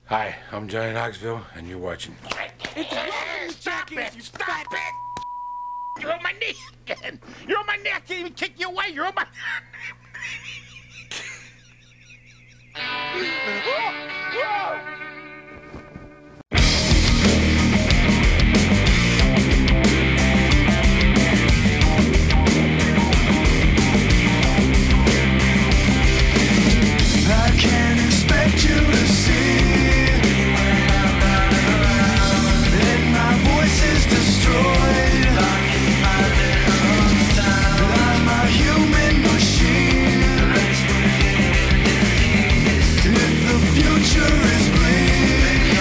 Hi, I'm Johnny Knoxville, and you're watching. Stop it! Stop it! You're on my knee again! You're on my knee! I can't even kick you away! You're on my... I can't expect you to see, and my voice is destroyed. I'm a human machine. If the future is bleak,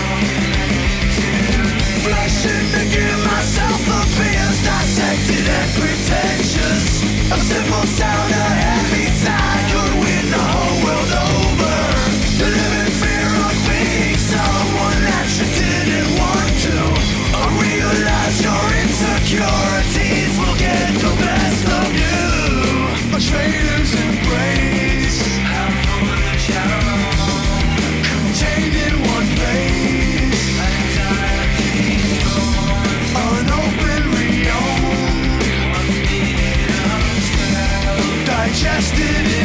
flashing to give myself appears dissected and pretentious. A simple sound, a heavy sigh could win the whole world over. To live in fear of being someone that you didn't want to. I realize your insecurities will get the best of you. A traitor's embrace, contained in one face. Unopened realm, digested in